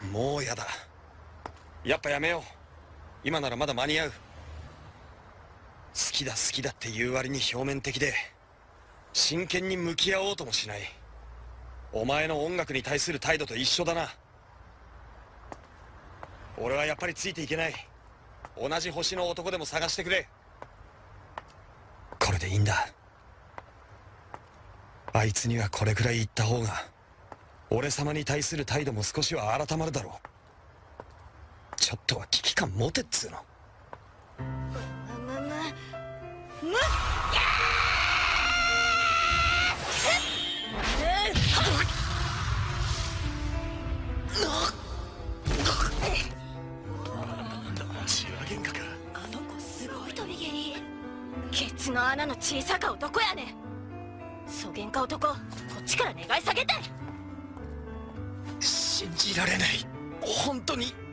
もうやだ。やっぱやめよう。今ならまだ間に合う。好きだ好きだって言う割に表面的で真剣に向き合おうともしない。お前の音楽に対する態度と一緒だな。俺はやっぱりついていけない。同じ星の男でも探してくれ。これでいいんだ。あいつにはこれくらい言った方が俺様に対する態度も少しは改まるだろう。ちょっとは危機感持てっつうの。 あの子すごい飛び蹴り。ケツの穴の小さか男やねん。そげんか男、こっちから願い下げて。 信じられない。本当に